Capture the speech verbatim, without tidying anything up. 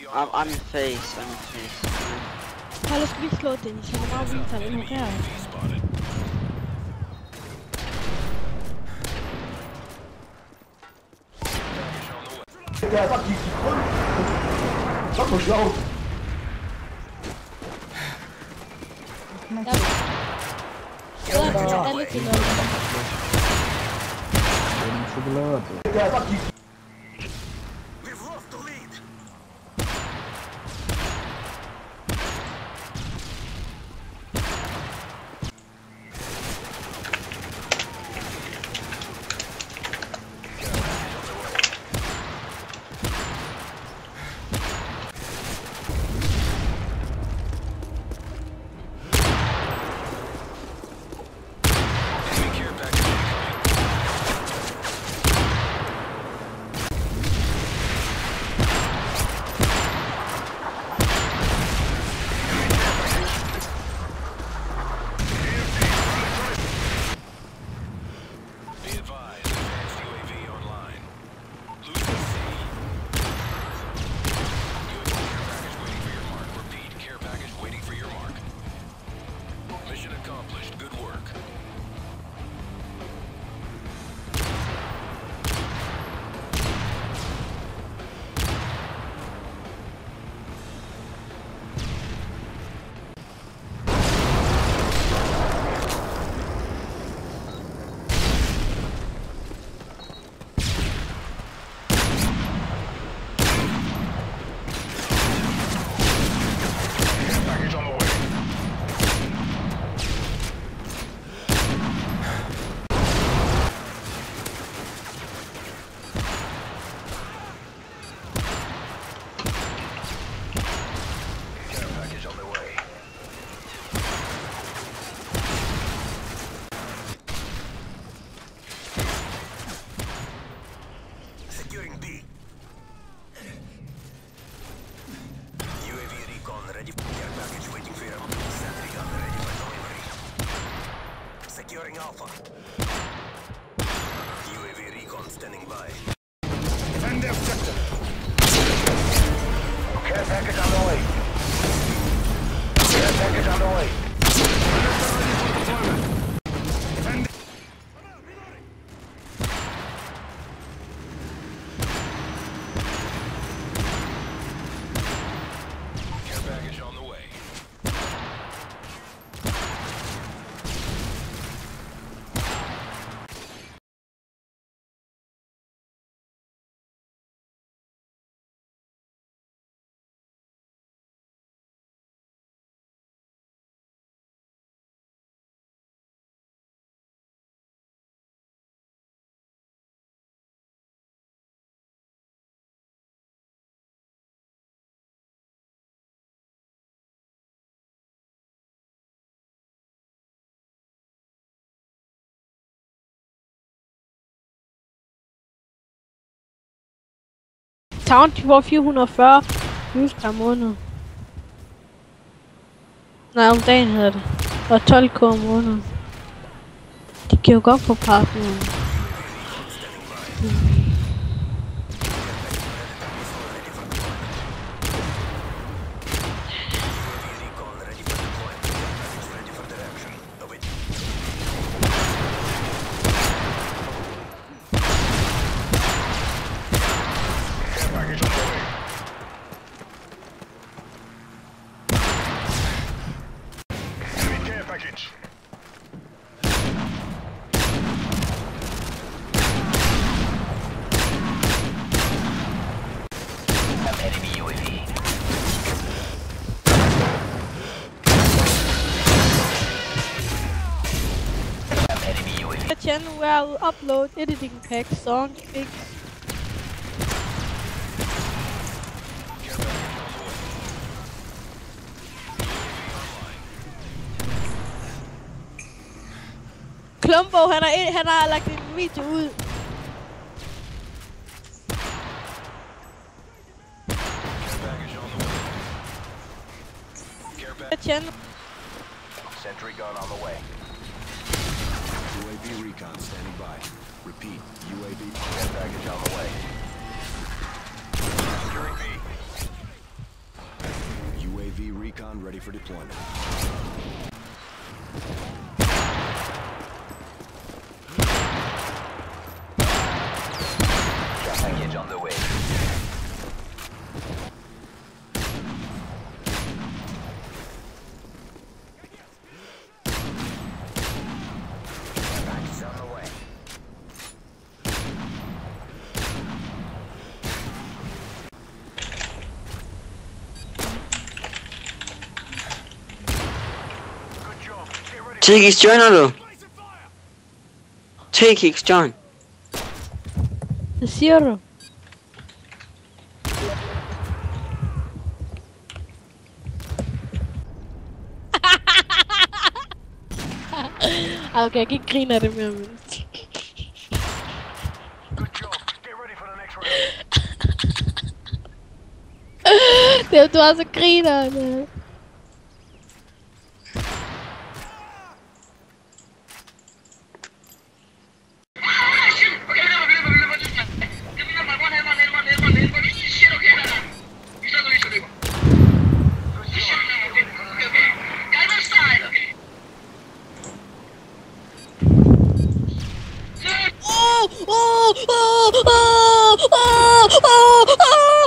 I'm, I'm in face, I'm in face. Hala skal vi slå Dennis, han er meget vildt, han ignorerer. Ja, så gik de kun. Så på sjovt. Der er alle til noget. Chocolate. Ja, så gik de. Securing Alpha. U A V recon standing by. Defend the objective. Care package on the way. Care package on the way. Defend. Care package on the way. Town, de får fire hundrede og fyrre views per måned. Nej, om dagen hedder det. Og tolv k om måneden. De kan jo godt få partneren. Mm. Channel where I will upload editing packs, song fix. Klumbo, han har, han har lagt en video ud. Channel. Sentry gun on the way. U A V recon standing by. Repeat, U A V care package on the way. Securing B. ready for deployment. Package on the way. Package on the way. Take his John, hallo. Take his John. Det siger du. Okay, jeg kan ikke grine af det mere, men... Good job. Get ready for the next round. Det er, du har så griner det. Oh, oh, oh, oh, oh, oh, oh.